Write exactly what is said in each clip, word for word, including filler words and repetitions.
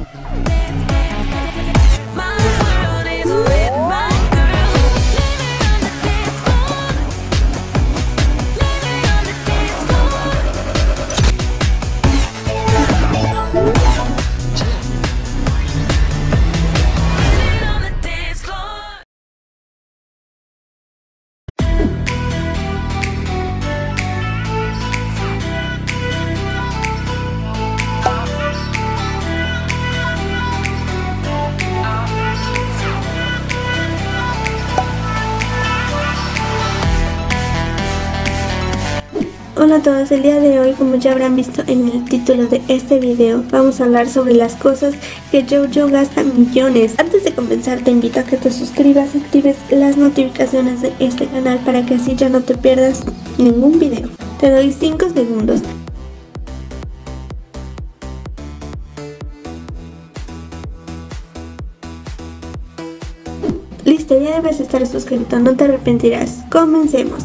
Hola a todos, el día de hoy, como ya habrán visto en el título de este video, vamos a hablar sobre las cosas que JoJo gasta millones. Antes de comenzar, te invito a que te suscribas y actives las notificaciones de este canal para que así ya no te pierdas ningún video. Te doy cinco segundos. Listo, ya debes estar suscrito, no te arrepentirás. Comencemos.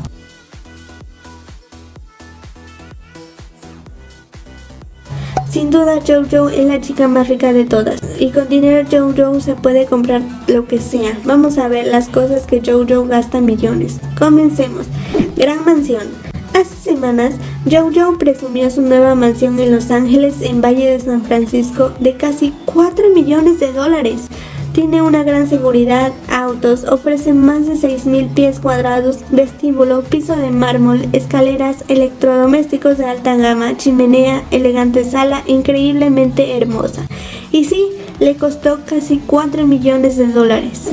Sin duda, JoJo es la chica más rica de todas, y con dinero JoJo se puede comprar lo que sea. Vamos a ver las cosas que JoJo gasta millones. Comencemos. Gran mansión. Hace semanas, JoJo presumió su nueva mansión en Los Ángeles, en Valle de San Francisco, de casi cuatro millones de dólares. Tiene una gran seguridad, autos, ofrece más de seis mil pies cuadrados, vestíbulo, piso de mármol, escaleras, electrodomésticos de alta gama, chimenea, elegante sala, increíblemente hermosa. Y sí, le costó casi cuatro millones de dólares.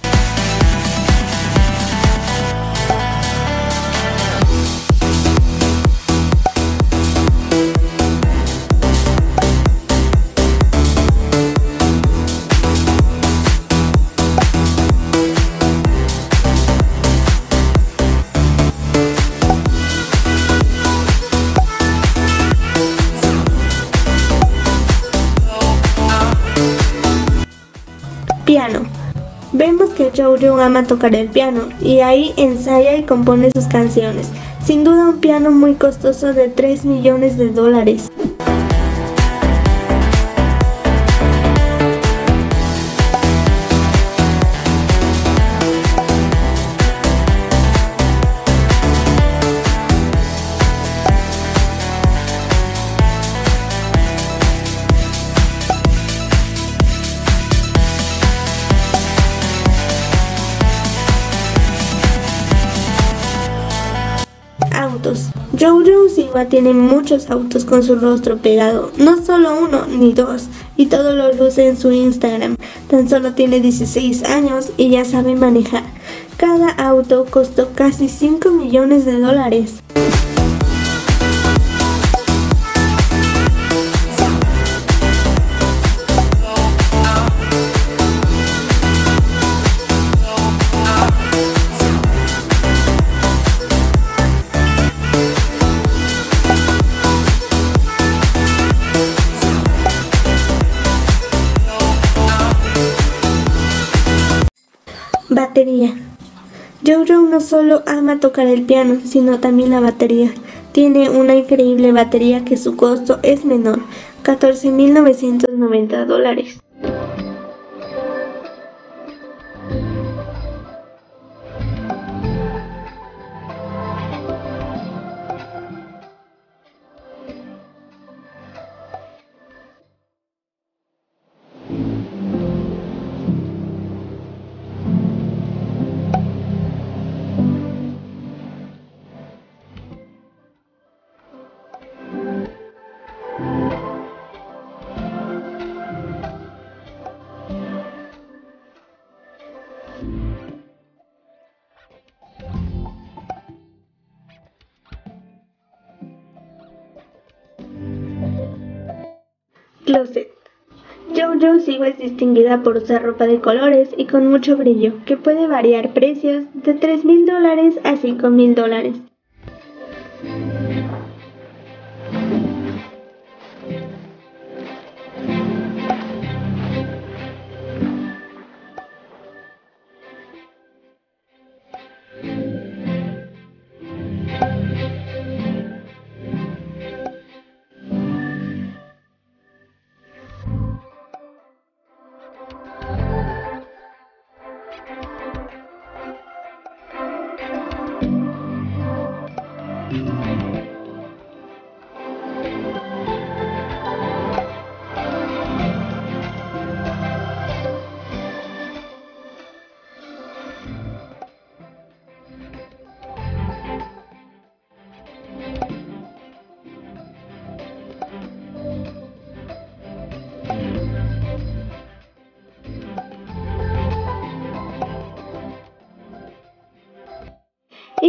Piano. Vemos que JoJo ama tocar el piano y ahí ensaya y compone sus canciones. Sin duda un piano muy costoso de tres millones de dólares. Autos. JoJo Siwa tiene muchos autos con su rostro pegado, no solo uno ni dos, y todo lo luce en su Instagram. Tan solo tiene dieciséis años y ya sabe manejar. Cada auto costó casi cinco millones de dólares. Batería. JoJo no solo ama tocar el piano, sino también la batería. Tiene una increíble batería que su costo es menor, catorce mil novecientos noventa dólares. Closet. JoJo Siwa es distinguida por usar ropa de colores y con mucho brillo, que puede variar precios de tres mil dólares a cinco mil dólares.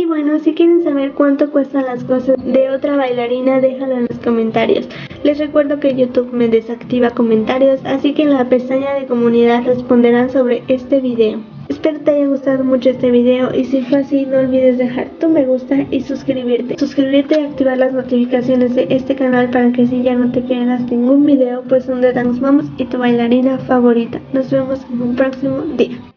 Y bueno, si quieren saber cuánto cuestan las cosas de otra bailarina, déjalo en los comentarios. Les recuerdo que YouTube me desactiva comentarios, así que en la pestaña de comunidad responderán sobre este video. Espero te haya gustado mucho este video y si fue así no olvides dejar tu me gusta y suscribirte. Suscribirte y activar las notificaciones de este canal para que así ya no te pierdas ningún video, pues donde nos vamos y tu bailarina favorita. Nos vemos en un próximo día.